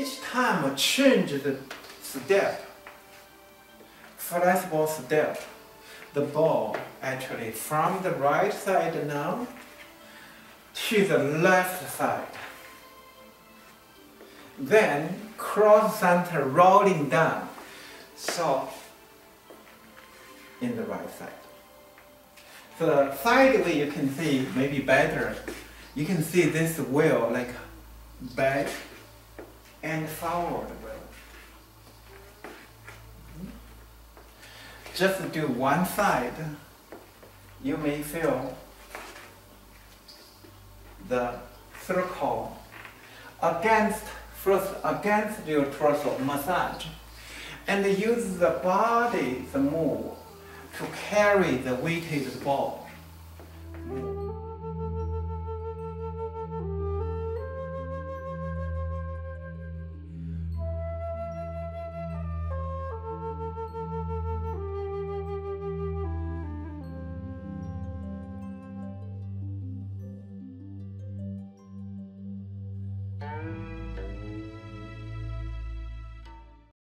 each time change the step, flexible step, the ball actually from the right side now to the left side. Then cross center rolling down, so in the right side. So the side way you can see maybe better. You can see this wheel like back and forward wheel. Just do one side, you may feel the circle first against your torso massage, and use the body, the move, to carry the weighted ball.